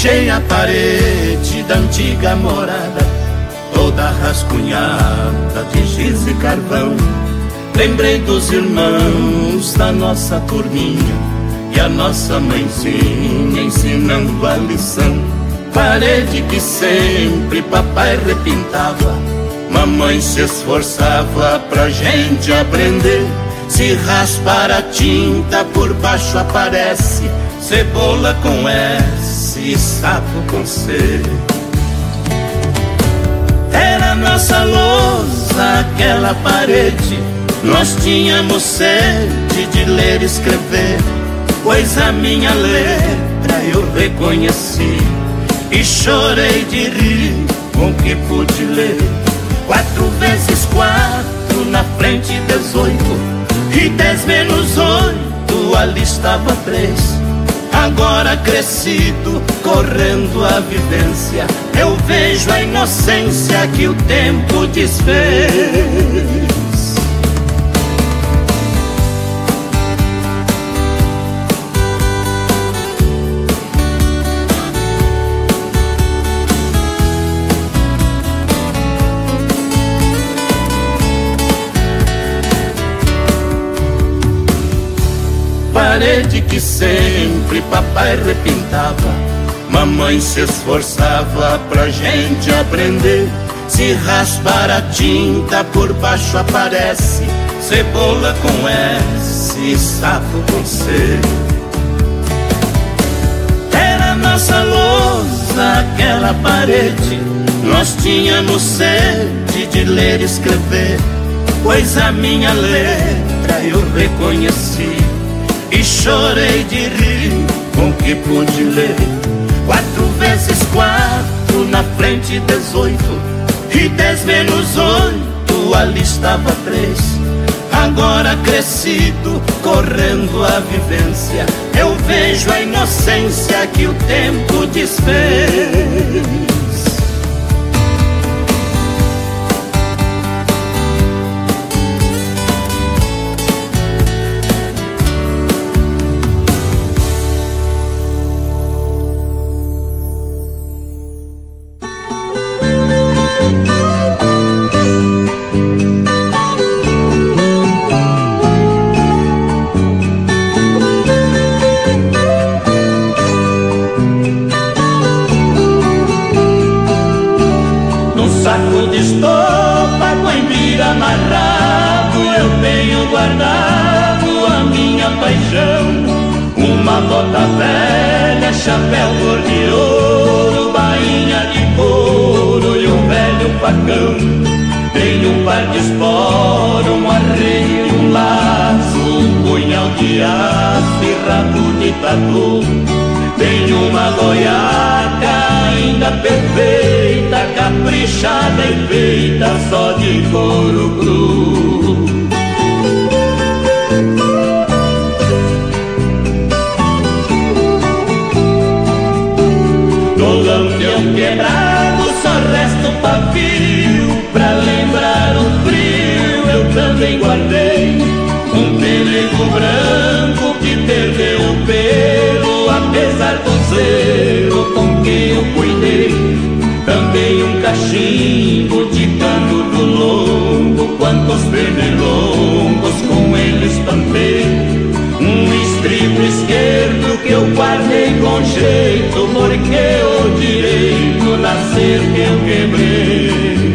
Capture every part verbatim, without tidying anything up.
Achei a parede da antiga morada toda rascunhada de giz e carvão. Lembrei dos irmãos da nossa turminha e a nossa mãezinha ensinando a lição. Parede que sempre papai repintava, mamãe se esforçava pra gente aprender. Se raspar a tinta por baixo aparece cebola com S e sapo com C. Era nossa lousa aquela parede, nós tínhamos sede de ler e escrever, pois a minha letra eu reconheci e chorei de rir com o que pude ler. Quatro vezes quatro, na frente dezoito, e dez menos oito, ali estava três. Agora crescido, correndo a vivência, eu vejo a inocência que o tempo desfez. Parede que sempre papai repintava, mamãe se esforçava pra gente aprender. Se raspar a tinta por baixo aparece cebola com S e sapo com C. Era nossa lousa aquela parede, nós tínhamos sede de ler e escrever, pois a minha letra eu reconheci e chorei de rir com o que pude ler. Quatro vezes quatro, na frente dezoito, e dez menos oito, ali estava três. Agora crescido, correndo a vivência, eu vejo a inocência que o tempo desfez. Saco de estopa com embira amarrado, eu tenho guardado a minha paixão. Uma bota velha, chapéu cor de ouro, bainha de couro e um velho facão. Tenho um par de esporo, um arreio e um laço, um punhal de aço e rabo de tatu. Tenho uma goiaca ainda perfeita, caprichada e feita só de couro cru. No lampião quebrado só resta o pavio, pra lembrar o frio eu também guardei um pelego branco que perdeu o pelo, apesar do zelo com que eu cuidei. Também um cachimbo de cano do longo, quantos pernilongos com ele espantei. Um estribo esquerdo que eu guardei com jeito, porque o direito nascer que eu quebrei.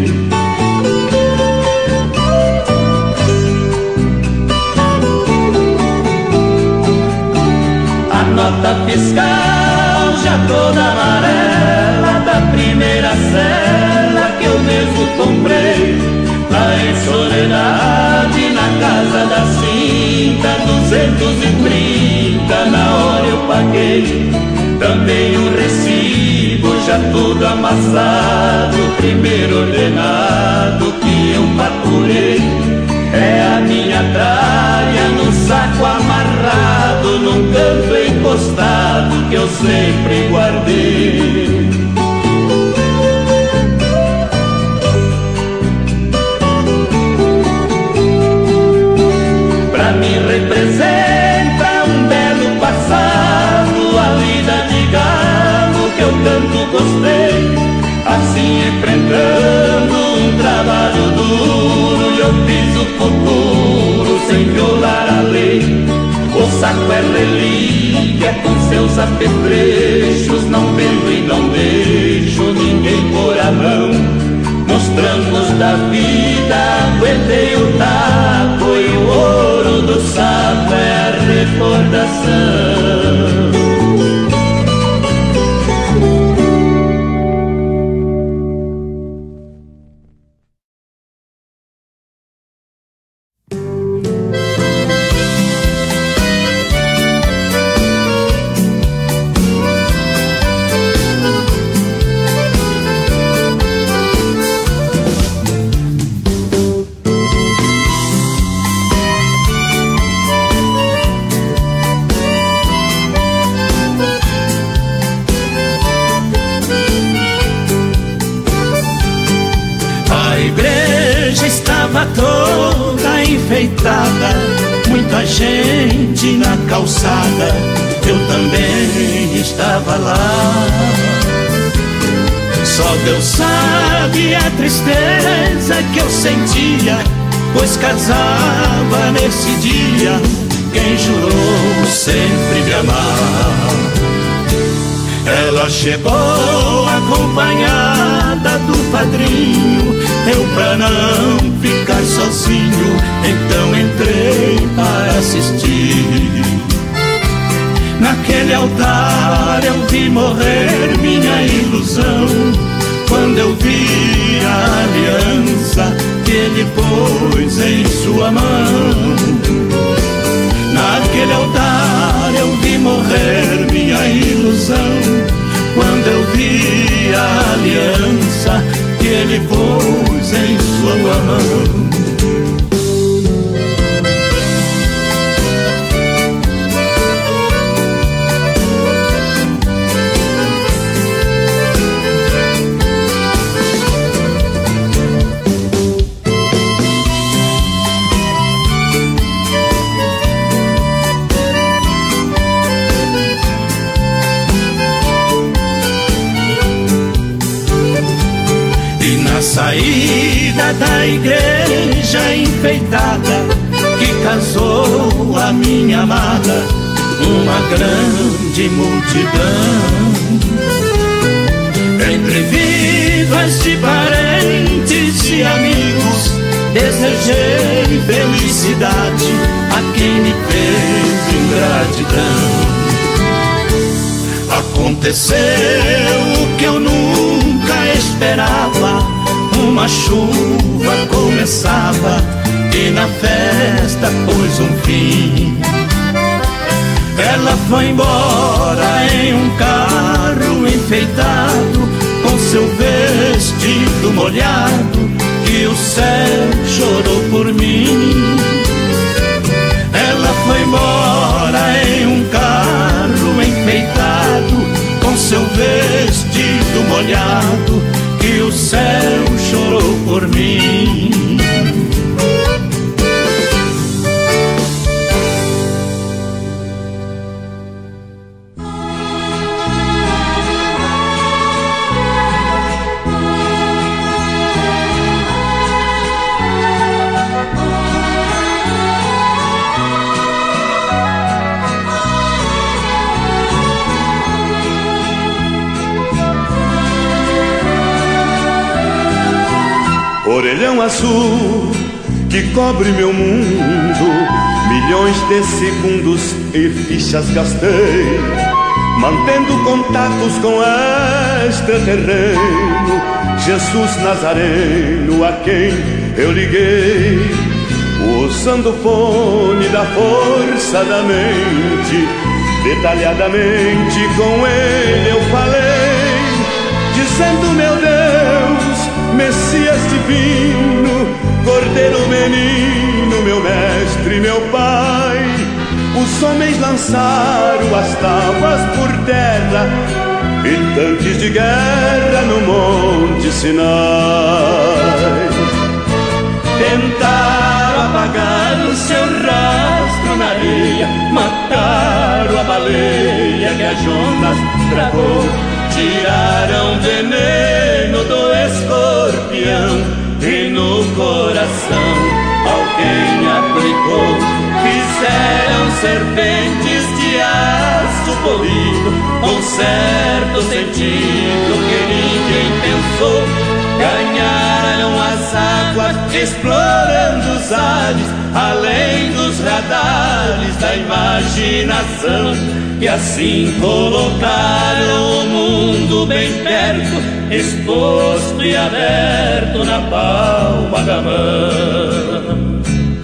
A nota fiscal já toda amarela, da primeira cela que eu mesmo comprei. Lá em Soledade, na casa da cinta, duzentos e trinta na hora eu paguei. Também um recibo já todo amassado, primeiro ordenado que eu faturei. É a minha trária no saco amarrado, num canto encostado que eu sempre guardei. Pra mim representa um belo passado, a vida de galo que eu sem violar a lei. O saco é relíquia com seus apetrechos, não vendo e não deixo ninguém pôr a mão. Nos trancos da vida aguentei o taco e o ouro do saco é a recordação. Toda enfeitada, muita gente na calçada, eu também estava lá. Só Deus sabe a tristeza que eu sentia, pois casava nesse dia quem jurou sempre me amar. Ela chegou acompanhada do padrinho, eu pra não ficar sozinho, então entrei para assistir. Naquele altar eu vi morrer minha ilusão, quando eu vi a aliança que ele pôs em sua mão. Naquele altar eu vi morrer minha ilusão, quando eu vi a aliança que ele pôs em sua mão. Saída da igreja enfeitada, que casou a minha amada, uma grande multidão. Entre vivas de parentes e amigos, desejei felicidade a quem me fez ingratidão. Aconteceu o que eu nunca esperava, uma chuva começava e na festa pôs um fim. Ela foi embora em um carro enfeitado, com seu vestido molhado, e o céu chorou por mim. Ela foi embora em um carro enfeitado, com seu vestido molhado, que o céu chorou por mim. Orelhão azul que cobre meu mundo, milhões de segundos e fichas gastei, mantendo contatos com este terreno. Jesus Nazareno a quem eu liguei, usando o fone da força da mente, detalhadamente com ele eu falei, dizendo: meu Deus, Messias divino, Cordeiro menino, meu mestre, meu pai. Os homens lançaram as tábuas por terra e tanques de guerra no Monte Sinai. Tentaram apagar o seu rastro na areia, mataram a baleia que a Jonas travou, tiraram veneno do escorpião e no coração ao quem aplicou. Fizeram serpentes de aço polido, com certo sentido que ninguém pensou. Ganharam as águas explorando os ares, além dos radares da imaginação, e assim colocaram o mundo bem perto, exposto e aberto na palma da mão.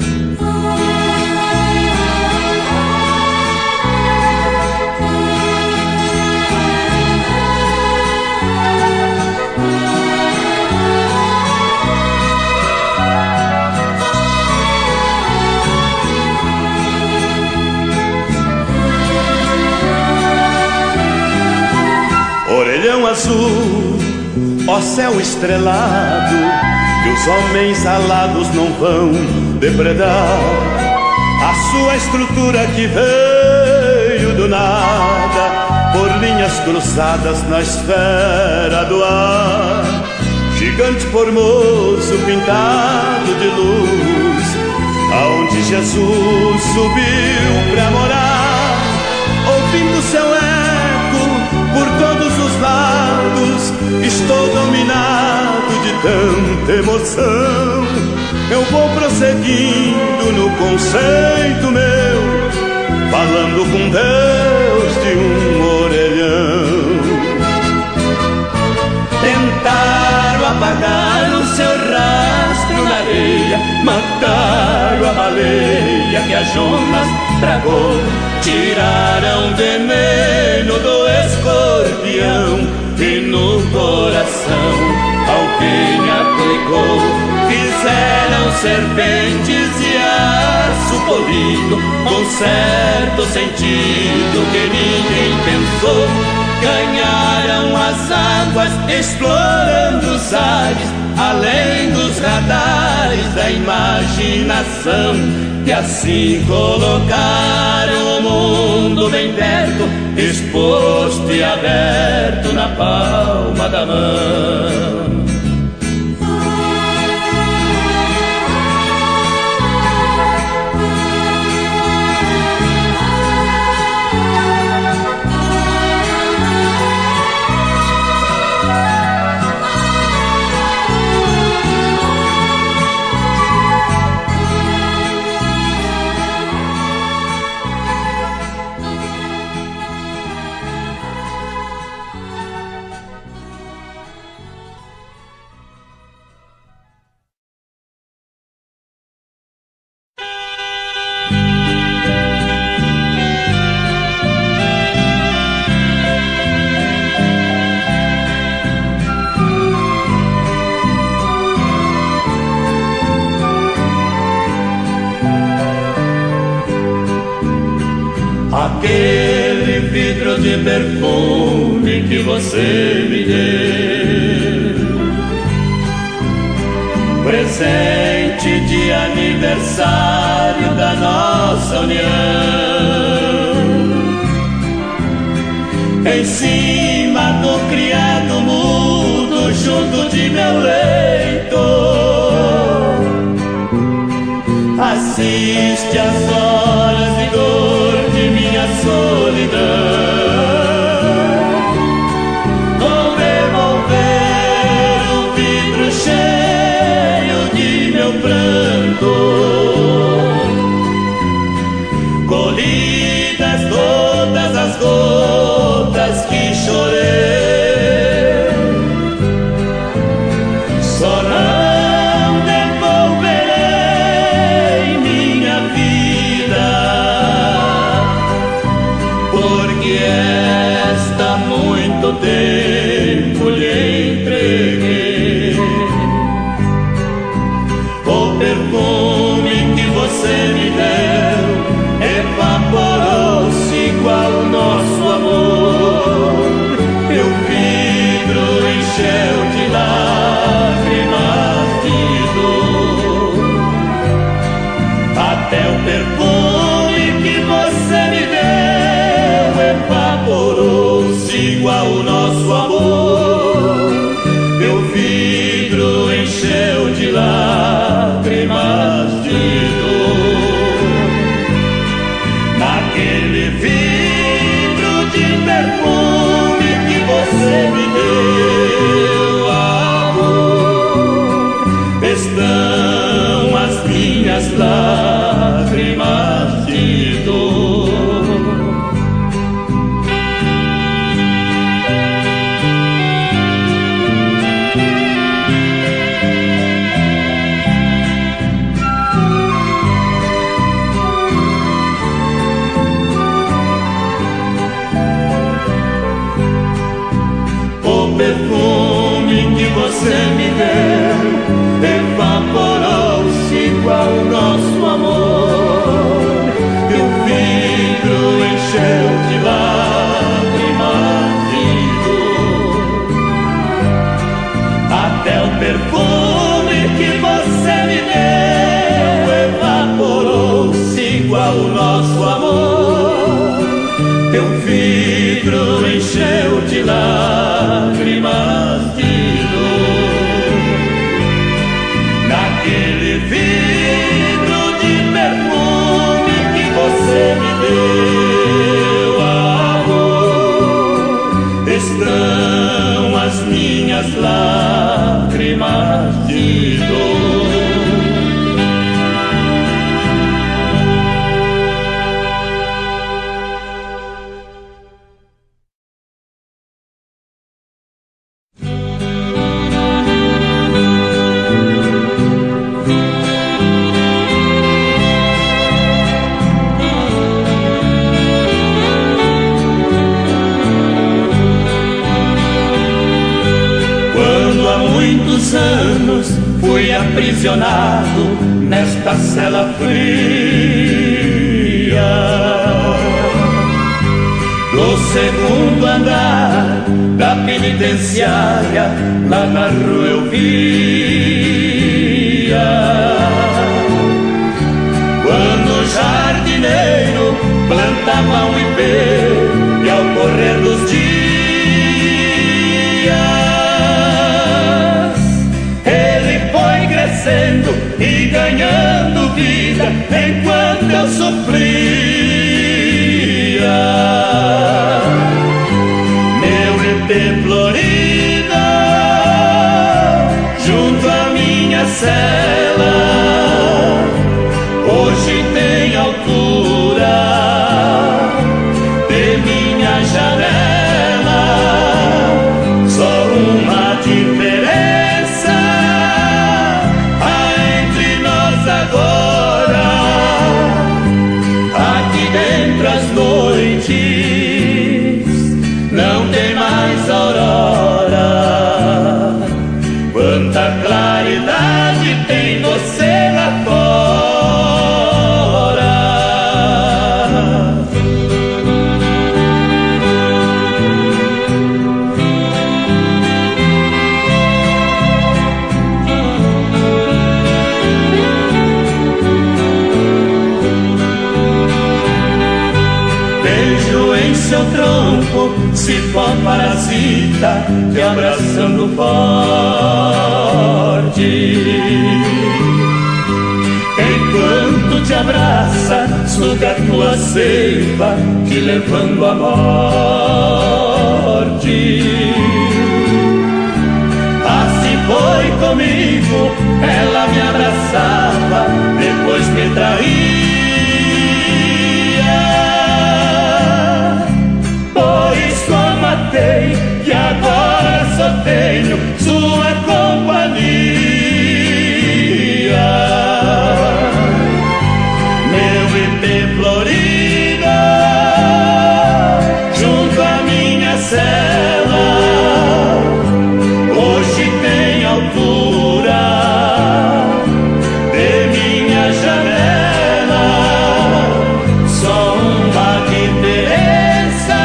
Orelhão azul, ó céu estrelado, que os homens alados não vão depredar. A sua estrutura que veio do nada, por linhas cruzadas na esfera do ar. Gigante formoso pintado de luz, aonde Jesus subiu pra morar. Ouvindo seu eco por todos os lados, estou dominado de tanta emoção. Eu vou prosseguindo no conceito meu, falando com Deus de um orelhão. Tentaram apagar o seu rastro na areia, mataram a baleia que a Jonas tragou. Tiraram veneno do escorpião e no coração alguém aplicou. Fizeram serpentes de aço polido, com certo sentido que ninguém pensou. Ganharam as águas explorando os ares, além dos radares da imaginação, que assim colocaram o mundo bem perto, exposto e aberto na palma da mão. Aquele vidro de perfume que você me deu, presente de aniversário da nossa união. Em cima do criado mudo, junto de meu leito, assiste às horas de dor de minha solidão. Vou devolver o vidro cheio de meu pranto, colhidas todas as gotas que chorei. Só não devolverei minha vida, porque esta há muito tempo lhe entreguei. O perfume que você me deu evaporou-se igual o nosso amor. E o vidro encheu de lágrimas de dor. Até o perfume que você me deu evaporou-se igual o nosso amor. E o vidro encheu de lágrimas de dor. você me deu evaporou-se igual o nosso amor, e o vidro encheu de lágrimas de dor. Até o perfume que você me deu evaporou-se igual o nosso amor, e o vidro encheu de lágrimas de dor. Naquele vidro de perfume que você me deu, amor, estão as minhas lágrimas de dor. Anos fui aprisionado nesta cela fria do segundo andar da penitenciária, lá na rua eu via quando o jardineiro plantava um ipê e ao correr dos dias e ganhando vida enquanto eu sofria. Meu ipê florido junto à minha cela hoje tem altura de minha janela, só uma diferença agora. Aqui dentro as noites não tem mais aurora. Quanta claridade tem você lá fora. Seu tronco, cipó parasita, te abraçando forte. Enquanto te abraça, suga tua seiva, te levando à morte. Assim foi comigo, ela me abraçava, depois me traía. Que agora só tenho sua companhia. Meu ipê florido junto à minha cela hoje tem altura de minha janela, só uma diferença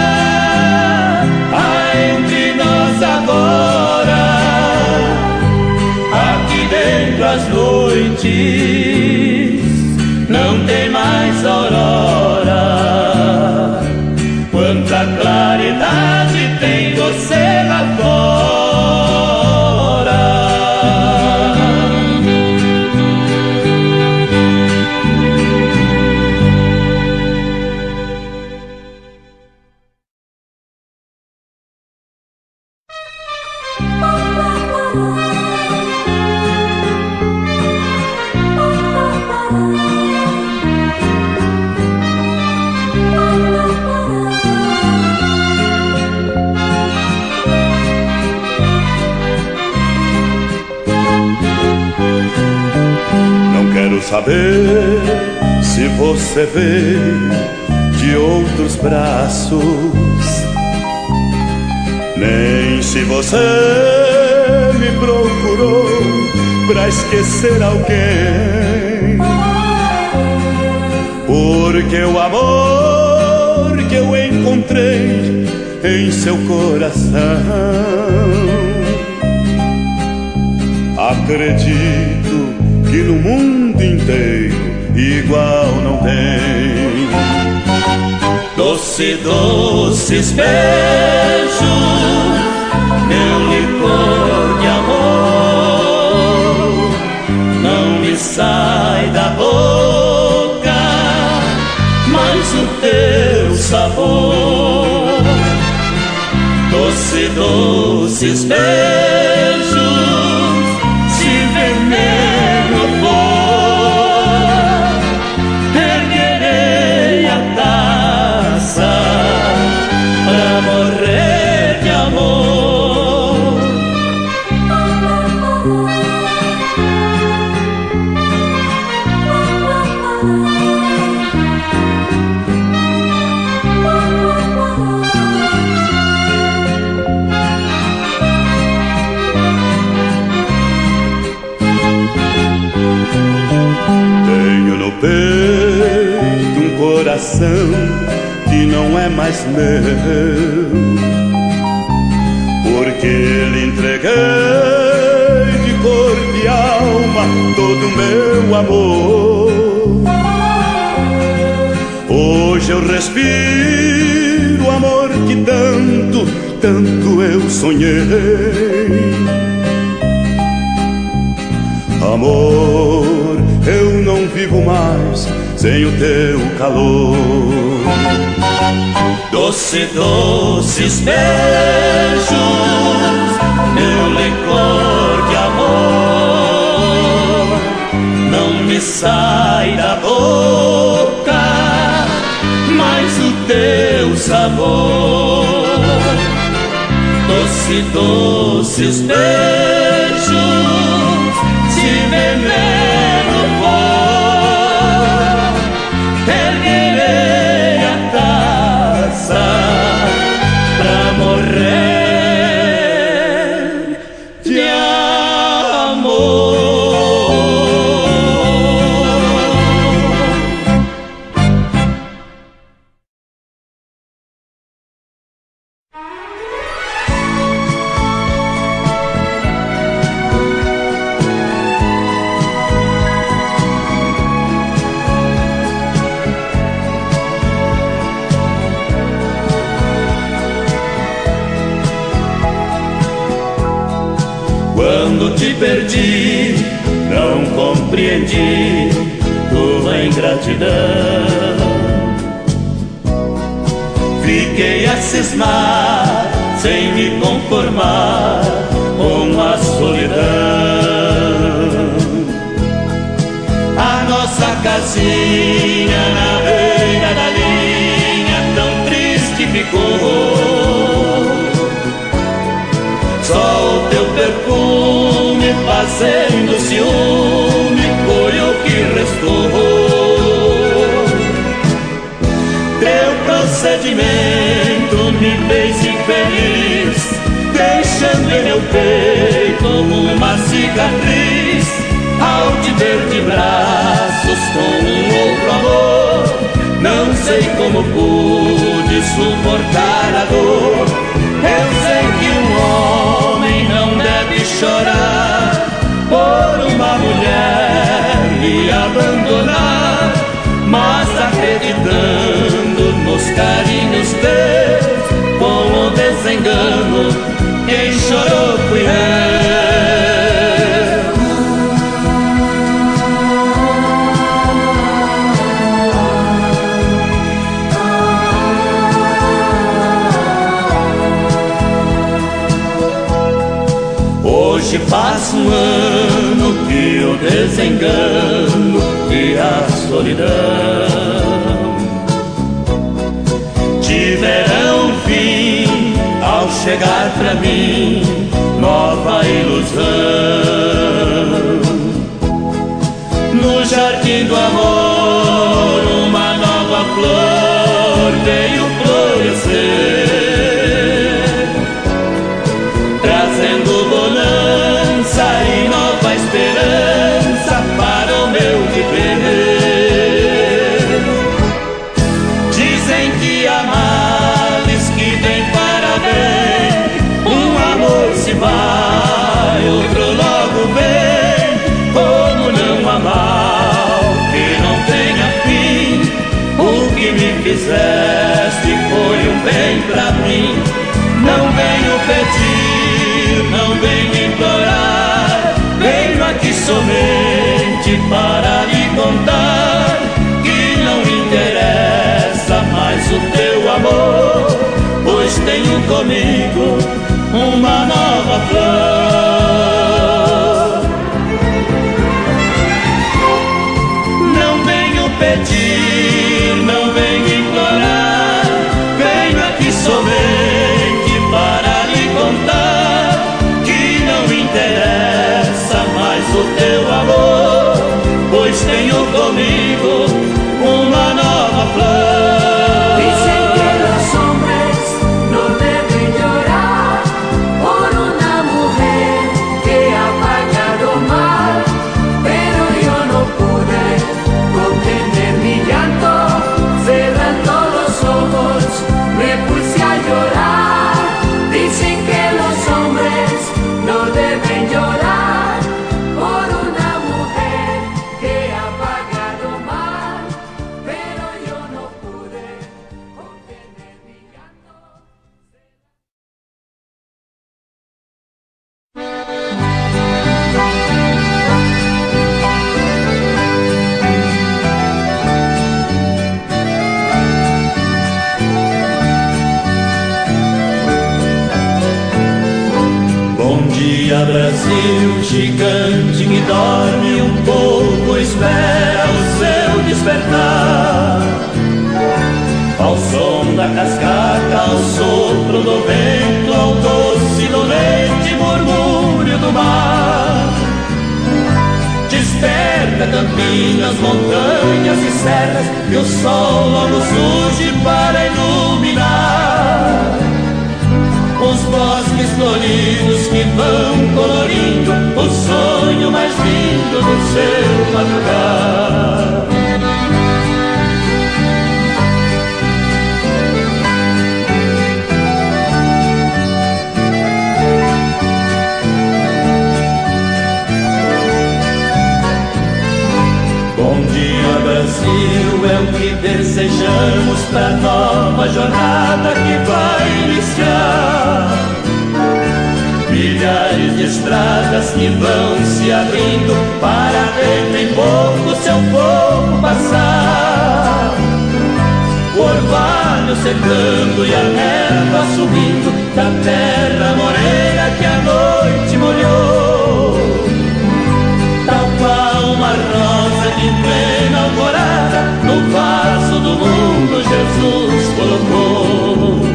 entre nós agora. Aqui dentro as noites não tem mais aurora. Quanta claridade tem você lá fora. Saber se você veio de outros braços, nem se você me procurou pra esquecer alguém, porque o amor que eu encontrei em seu coração, acredito que no mundo inteiro igual não tem. Doce, doces beijos, meu licor de amor, não me sai da boca mais o teu sabor. Doce, doces beijos, se veneno for, erguerei a taça pra morrer de amor. Tenho no peito um coração que não é mais meu, porque lhe entreguei de corpo e alma todo o meu amor. Hoje eu respiro o amor que tanto, tanto eu sonhei. Amor, eu não vivo mais sem o teu calor. Doce, doces beijos, meu licor de amor, não me sai da boca mais o teu sabor. Doce, doces beijos, se veneno for, erguerei a taça pra morrer de amor. Quando te perdi, não compreendi tua ingratidão. Fiquei a cismar, sem me conformar com a solidão. A nossa casinha na beira da linha tão triste ficou. Só o teu perfume fazendo ciúme foi o que restou. Teu procedimento me fez infeliz, deixando em meu peito uma cicatriz. Ao te ver de braços com um outro amor, não sei como pude suportar a dor. Eu sei que um homem não deve chorar por uma mulher lhe abandonar, mas acreditando nos carinhos teus, com o desengano, quem chorou fui eu. Hoje passa um ano que o desengano e a solidão tiveram fim ao chegar pra mim nova ilusão. No jardim do amor uma nova flor veio florescer, trazendo bonança vem pra mim. Não venho pedir, não venho implorar, venho aqui somente para lhe contar que não me interessa mais o teu amor, pois tenho comigo uma nova flor. Não venho pedir, não venho implorar, venho aqui somente para lhe contar que não me interessa mais o teu amor, pois tenho comigo uma nova flor. Dicen que los hombres no deben llorar por una mujer que ha pagado mal, pero yo no pude contener mi llanto, cerrando los ojos me puse a llorar. Dicen que los hombres no deben llorar por una mujer que ha pagado mal, pero yo no pude contener mi llanto. Bom dia, Brasil, gigante que dorme um pouco, espera o seu despertar. Ao som da cascata, ao sopro do vento, ao doce dolente murmúrio do mar. Desperta, campinas, montanhas e serras, e o sol logo surge para iluminar os bosques floridos que vão colorindo o sonho mais lindo do seu madrugar. Bom dia, Brasil, é o que desejamos pra nova jornada que vai iniciar. Milhares de estradas que vão se abrindo para dentro em pouco seu povo passar. O orvalho secando e a neva subindo da terra morena que a noite molhou. Tal qual uma rosa que em plena alvorada no vaso do mundo Jesus colocou.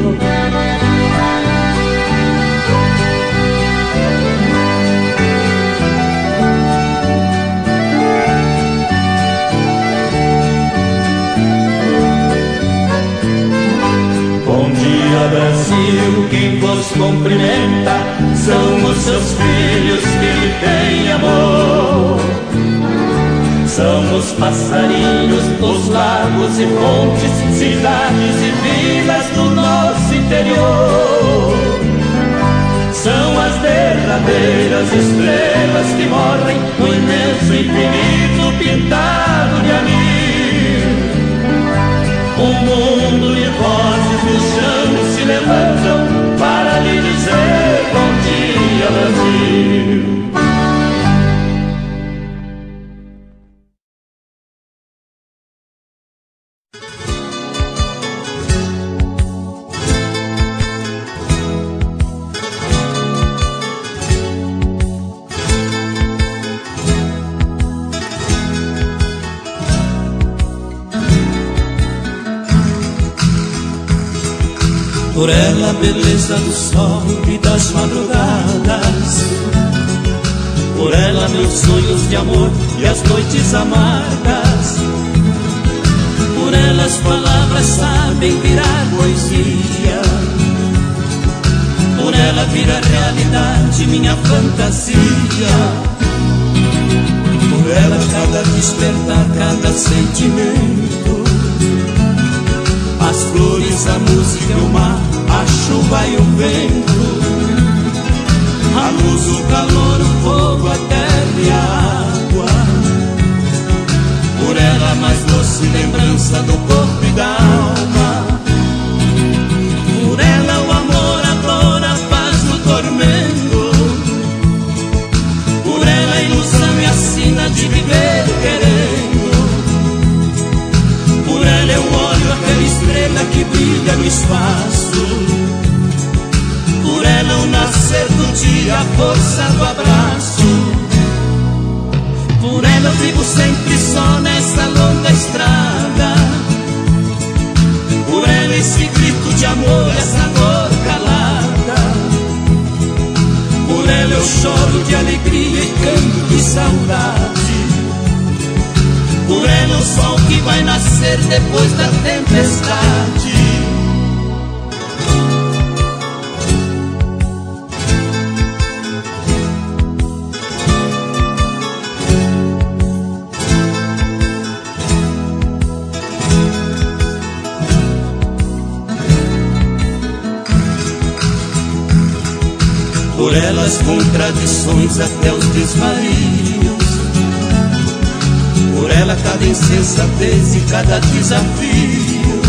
Bom dia, Brasil, quem vos cumprimenta são os seus filhos que lhe têm amor. São os passarinhos, os lagos e fontes, cidades e vilas do nosso interior. São as derradeiras estrelas que morrem no imenso infinito pintado de anil. Um mundo de vozes no chão se levantam para lhe dizer bom dia, Brasil. Por ela a beleza do sol e das madrugadas, por ela meus sonhos de amor e as noites amargas, por ela as palavras sabem virar poesia, por ela vira realidade minha fantasia, por ela cada despertar, cada sentimento, as flores, a música, o mar, a chuva e o vento, a luz, o calor, o fogo, a terra e a água. Por ela a mais doce lembrança do corpo e da alma. Por Por ela o nascer do dia, a força do abraço. Por ela eu vivo sempre só nessa longa estrada. Por ela esse grito de amor, essa dor calada. Por ela eu choro de alegria e canto de saudade. Por ela o sol que vai nascer depois da tempestade. Por ela as contradições até os desvarios. Por ela cada insensatez e cada desafio.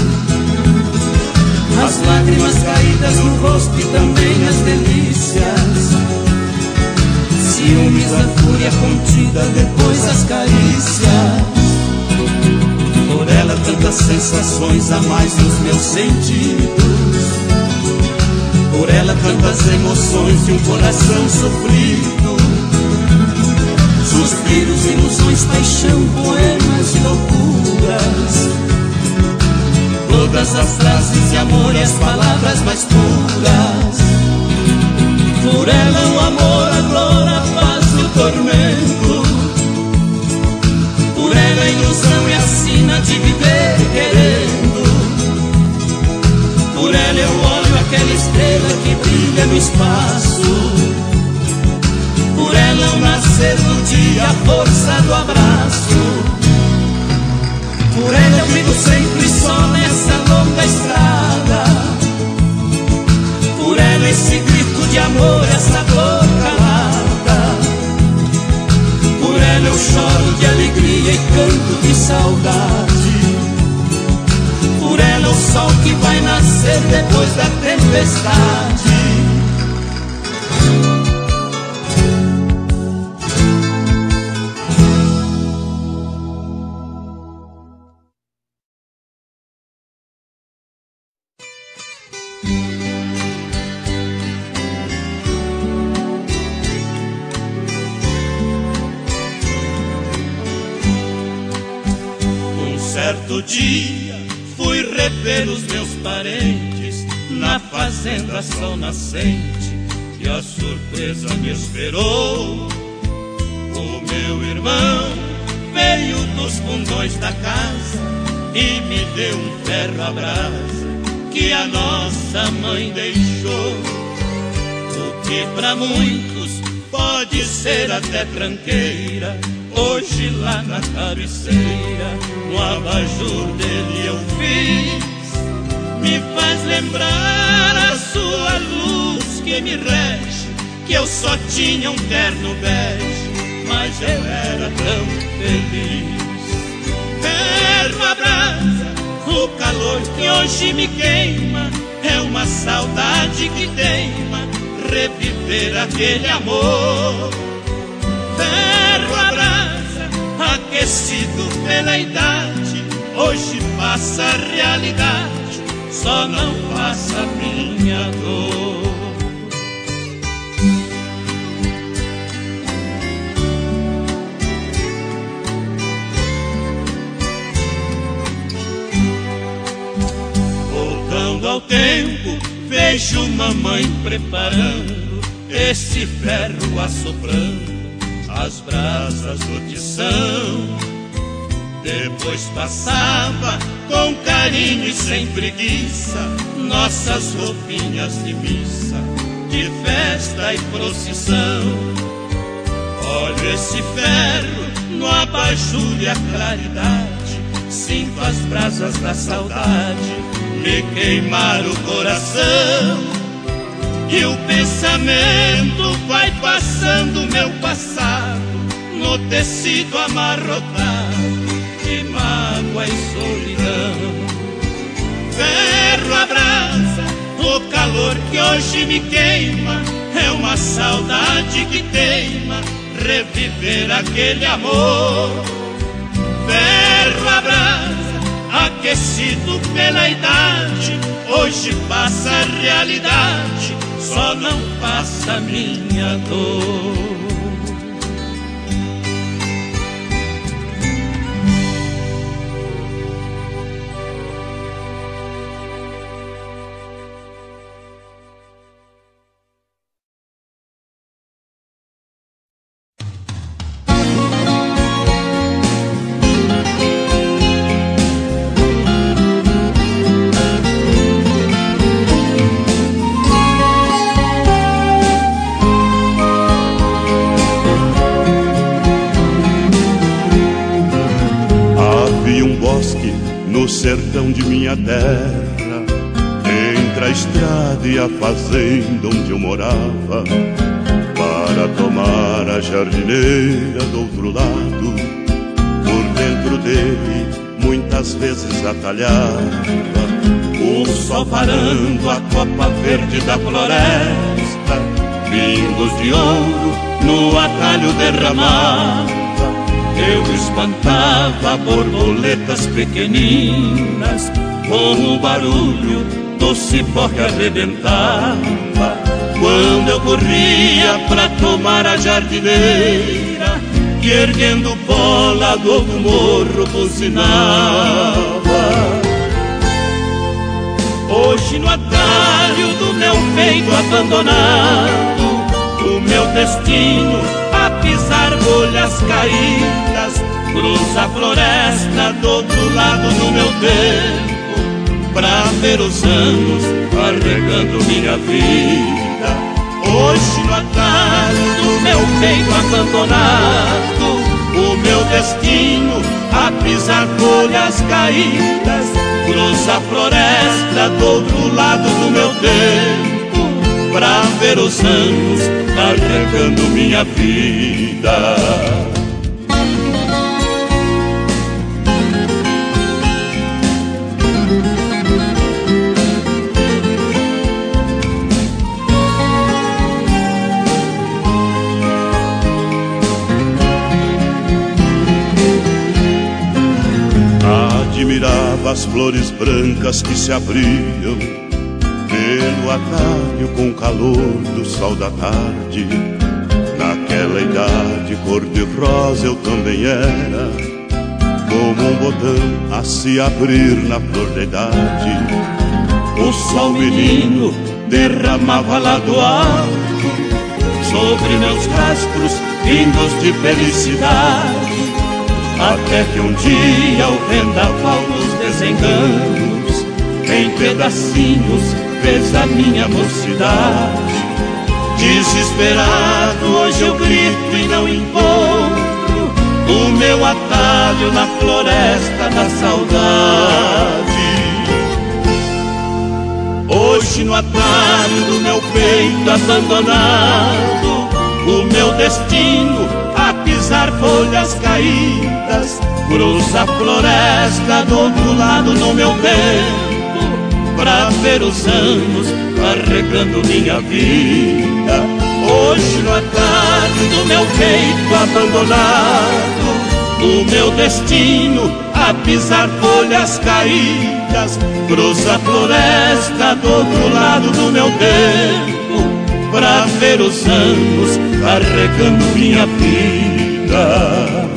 As lágrimas caídas no rosto e também as delícias. Ciúmes, a fúria contida, depois as carícias. Por ela tantas sensações a mais nos meus sentidos. Por ela tantas emoções e um coração sofrido. Suspiros, ilusões, paixão, poemas e loucuras. Todas as frases de amor e as palavras mais puras. Por ela o amor, a dor, a paz e o tormento. Por ela a ilusão e a sina de viver querendo. Por ela eu olho aquela estrela que brilha no espaço. Por ela o nascer do dia, a força do abraço. Por ela eu vivo sempre só nessa longa estrada. Por ela esse grito de amor, essa dor calada. Por ela eu choro de alegria e canto de saudade. Por ela o sol que vai nascer depois da tempestade. Um certo dia fui rever os meus parentes na fazenda Sol Nascente, e a surpresa me esperou. O meu irmão veio dos fundões da casa e me deu um ferro à brasa que a nossa mãe deixou. O que pra muitos pode ser até tranqueira, hoje lá na cabeceira, no abajur dele eu fiz. Me faz lembrar a sua luz que me rege, que eu só tinha um terno bege, mas eu era tão feliz. Terno a brasa, o calor que hoje me queima, é uma saudade que teima reviver aquele amor. Ferro a brasa, aquecido pela idade, hoje passa a realidade, só não passa a minha dor. Voltando ao tempo, vejo mamãe preparando esse ferro assoprando as brasas do tição. Depois passava com carinho e sem preguiça nossas roupinhas de missa, de festa e procissão. Olho esse ferro no abajur e a claridade, sinto as brasas da saudade me queimar o coração. E o pensamento vai passando meu passado no tecido amarrotado de mágoa e solidão. Ferro a brasa, o calor que hoje me queima, é uma saudade que teima reviver aquele amor. Ferro a brasa, aquecido pela idade, hoje passa a realidade, só não passa a minha dor. No sertão de minha terra, entre a estrada e a fazenda onde eu morava, para tomar a jardineira do outro lado, por dentro dele muitas vezes atalhava o sol parando a copa verde da floresta, pingos de ouro no atalho derramava. Eu espantava borboletas pequeninas com o barulho do cipó que arrebentava. Quando eu corria pra tomar a jardineira, que erguendo bola do outro morro buzinava. Hoje no atalho do meu peito abandonado, o meu destino a pisar folhas caídas, cruza a floresta do outro lado do meu tempo, pra ver os anos carregando minha vida. Hoje no atalho do meu peito abandonado, o meu destino a pisar folhas caídas, cruza a floresta do outro lado do meu tempo, pra ver os anos carregando minha vida. Admirava as flores brancas que se abriam pelo atalho com o calor do sol da tarde. Naquela idade cor-de-rosa eu também era, como um botão a se abrir na flor da idade. O sol menino derramava lá do alto sobre meus rastros pingos de felicidade, até que um dia o vendaval dos desenganos em pedacinhos fez a minha mocidade. Desesperado hoje eu grito e não encontro o meu atalho na floresta da saudade. Hoje no atalho do meu peito abandonado, o meu destino a pisar folhas caídas, cruza a floresta do outro lado no meu tempo, pra ver os anos carregando minha vida. Hoje no atalho do meu peito abandonado, o meu destino a pisar folhas caídas, cruza a floresta do outro lado do meu tempo, pra ver os anos carregando minha vida.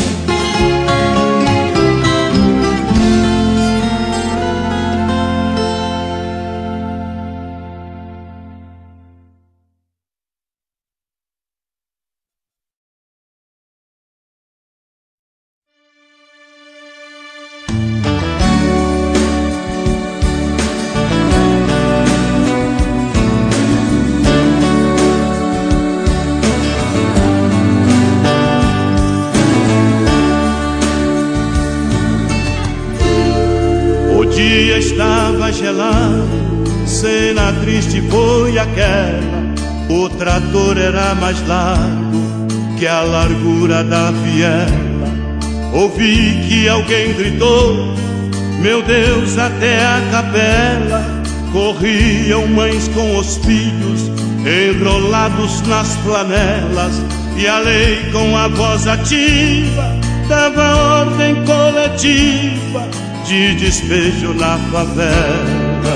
Estava gelado, cena triste foi aquela. O trator era mais largo que a largura da viela. Ouvi que alguém gritou, meu Deus, até a capela. Corriam mães com os filhos enrolados nas flanelas, e a lei com a voz ativa dava ordem coletiva de despejo na favela.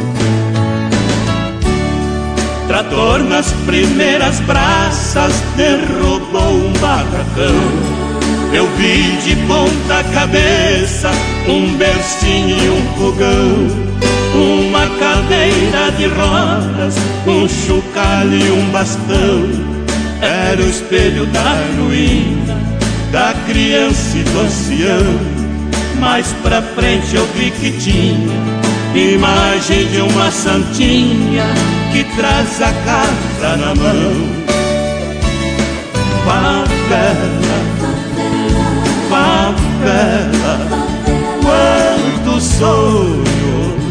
Trator nas primeiras braças derrubou um barracão. Eu vi de ponta cabeça um bercinho e um fogão, uma cadeira de rodas, um chocalho e um bastão. Era o espelho da ruína, da criança e do ancião. Mais pra frente eu vi que tinha imagem de uma santinha que traz a casa na mão. Favela, favela, quantos sonhos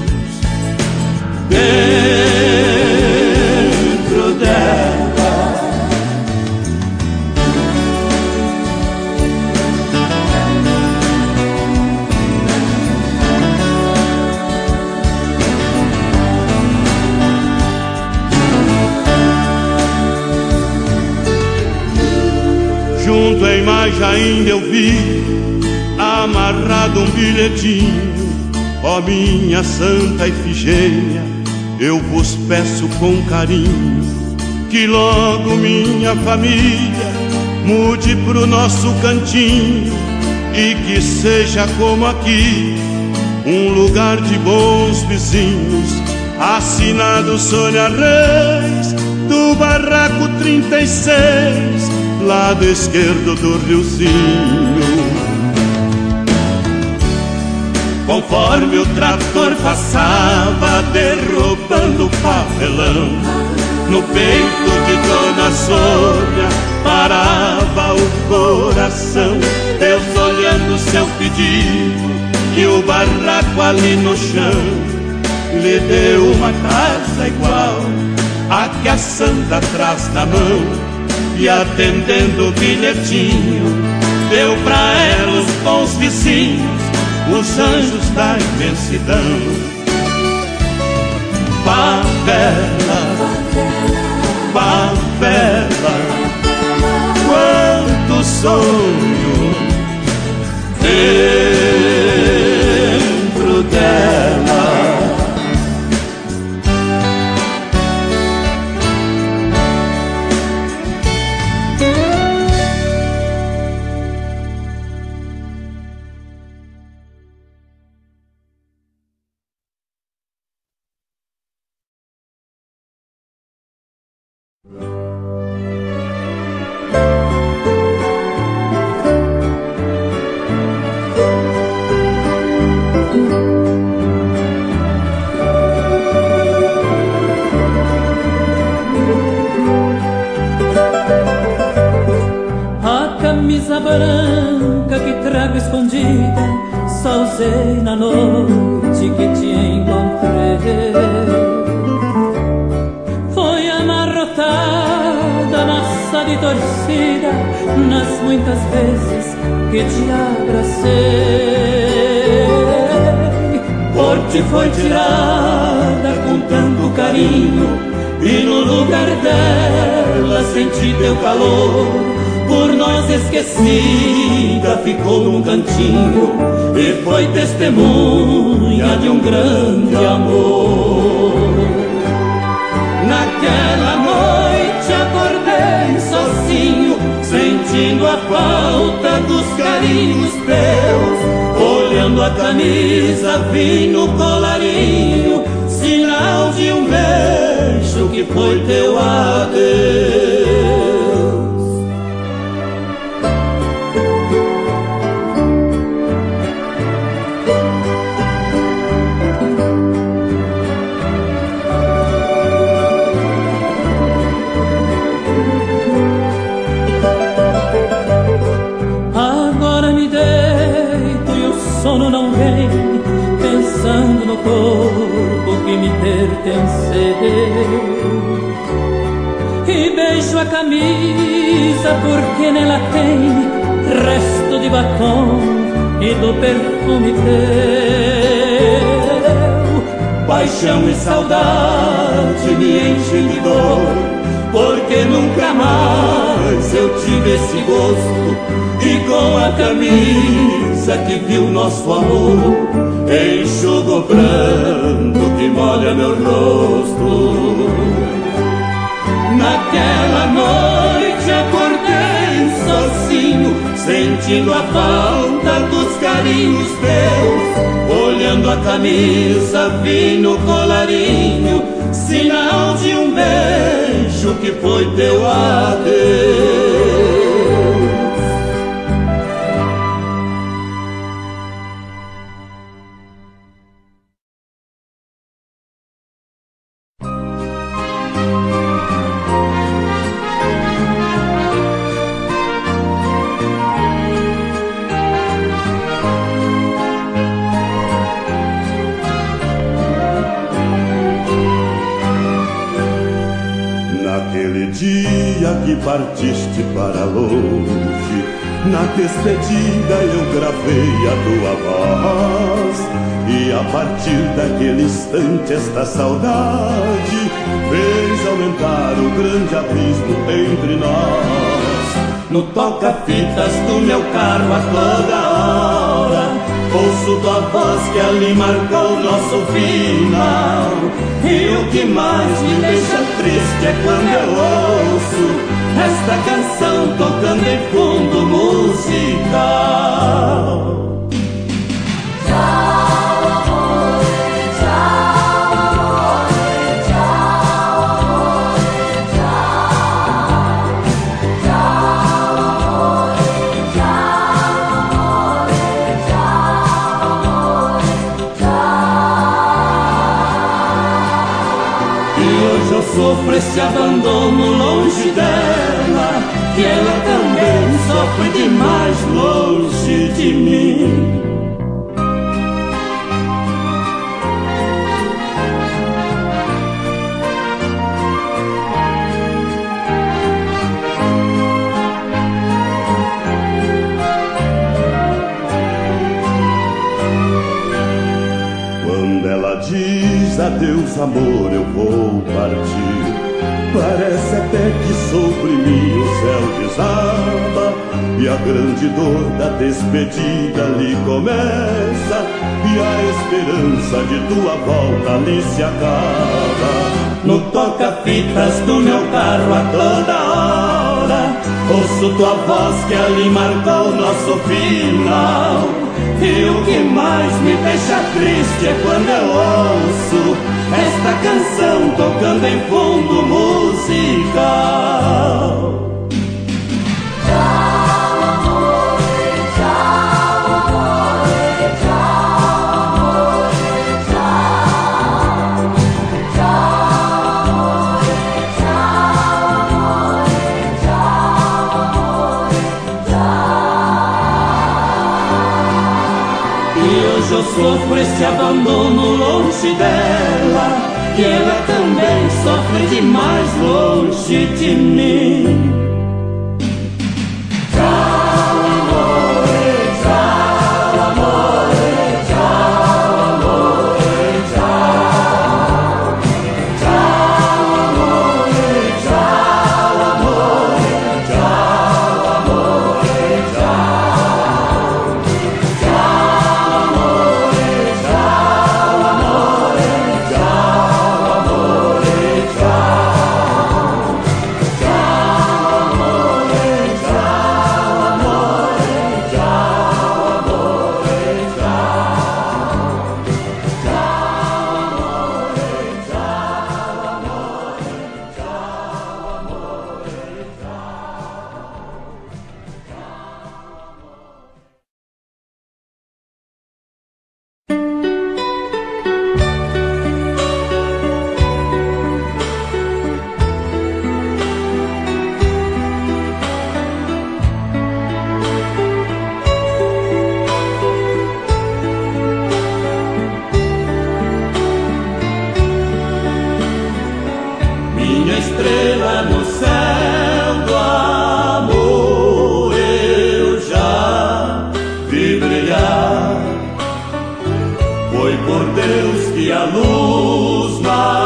dentro dela. Junto à imagem ainda eu vi amarrado um bilhetinho: ó minha santa Ifigênia, eu vos peço com carinho que logo minha família mude pro nosso cantinho e que seja como aqui, um lugar de bons vizinhos. Assinado Sônia Reis, do barraco trinta e seis, lado esquerdo do riozinho. Conforme o trator passava derrubando o pavelão, no peito de Dona Sônia parava o coração. Deus olhando seu pedido e o barraco ali no chão, lhe deu uma casa igual a que a santa traz na mão. E atendendo o bilhetinho, deu pra ela os bons vizinhos, os anjos da imensidão. Favela, favela, quantos sonhos dentro dela. Camisa branca que trago escondida, só usei na noite que te encontrei. Foi amarrotada, massa de torcida, nas muitas vezes que te abracei. Por ti foi tirada com tanto carinho, e no lugar dela senti teu calor. Por nós esquecida ficou num cantinho, e foi testemunha de um grande amor. Naquela noite acordei sozinho, sentindo a falta dos carinhos teus. Olhando a camisa vi no colarinho sinal de um beijo que foi teu adeus. Sono não vem, pensando no corpo que me pertenceu. E beijo a camisa porque nela tem resto de batom e do perfume teu. Paixão e saudade me enchem de dor, porque nunca mais eu tive esse gosto, e com a camisa que viu nosso amor, enxugo o pranto que molha meu rosto. Naquela noite acordei sozinho, sentindo a falta dos carinhos teus. Olhando a camisa vi no colarinho sinal de um beijo que foi teu adeus. Que partiste para longe, na despedida eu gravei a tua voz, e a partir daquele instante esta saudade fez aumentar o grande abismo entre nós. No toca-fitas do meu carro a toda hora, ouço tua voz que ali marcou nosso final. E o que mais me deixa triste é quando eu ouço esta canção tocando em fundo musical. Sofro esse abandono longe dela, e ela também sofre demais longe de mim. Quando ela diz adeus amor eu vou partir, parece até que sobre mim o céu desaba, e a grande dor da despedida ali começa, e a esperança de tua volta ali se acaba. No toca-fitas do meu carro a toda hora, ouço tua voz que ali marcou nosso final. E o que mais me deixa triste é quando eu ouço esta canção tocando em fundo musical. Eu sofro esse abandono longe dela, e ela também sofre demais longe de mim. Tchau, amore, tchau, amore, tchau, amore, tchau. Tchau, amore, tchau, amore, tchau, amore, tchau.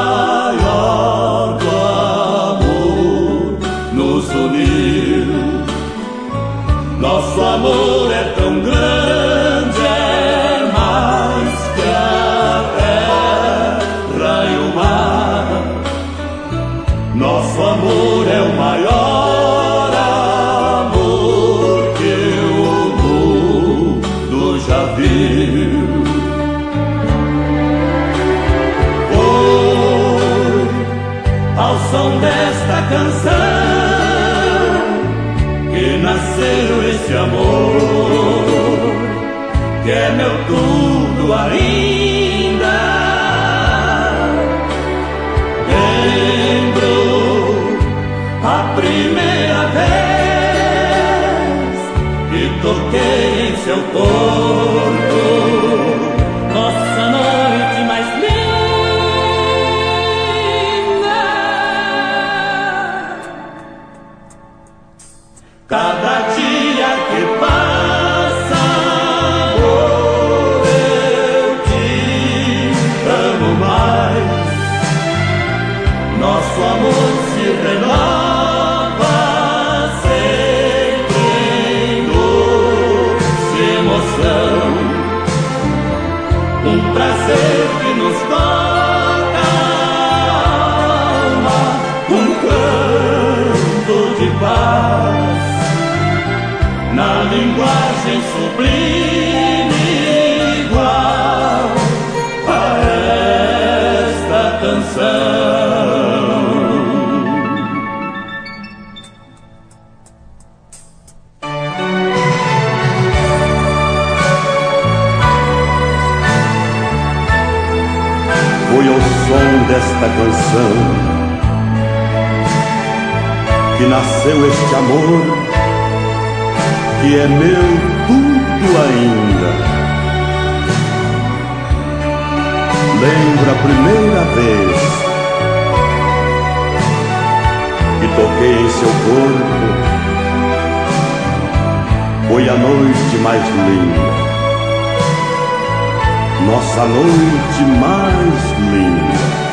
uniu Nosso amor é o maior amor que o mundo já viu. Foi ao som desta canção que nasceu esse amor, que é meu tudo ainda. Lembro a primeira vez que toquei em seu corpo, nossa noite mais linda. Cada dia que passa, oh, eu te amo mais. Nosso amor se renova sempre em doce emoção. Um prazer que nos toca a alma, um canto de paz na linguagem sublime igual a esta canção. Foi ao som desta canção que nasceu este amor, que é meu tudo ainda. Lembro a primeira vez que toquei em seu corpo, foi a noite mais linda, nossa noite mais linda.